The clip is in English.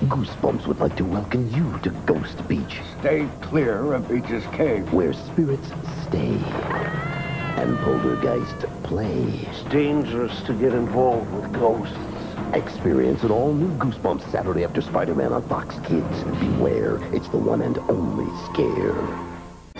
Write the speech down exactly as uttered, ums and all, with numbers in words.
Goosebumps would like to welcome you to Ghost Beach, Stay clear of Beach's Cave. where spirits stay and poltergeist play. It's dangerous to get involved with ghosts. Experience an all-new Goosebumps Saturday after Spider-Man on Fox Kids. Beware, it's the one and only scare.